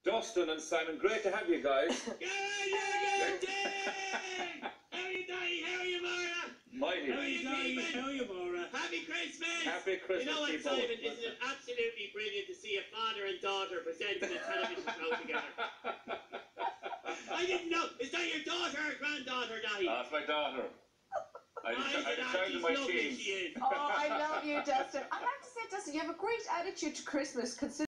Dustin and Simon, great to have you guys. How are you, Daddy? How are you, Maura? Mighty. How are you, Daddy? How are you, Maura? Happy Christmas! Happy Christmas. You know what, to you both. Simon? Isn't it absolutely brilliant to see a father and daughter presenting a television show together? I didn't know. Is that your daughter or granddaughter, Daddy? That's my daughter. I decided She's my lovely, teens. she is. Oh, I love you, Dustin. I have to say, Dustin, you have a great attitude to Christmas, considering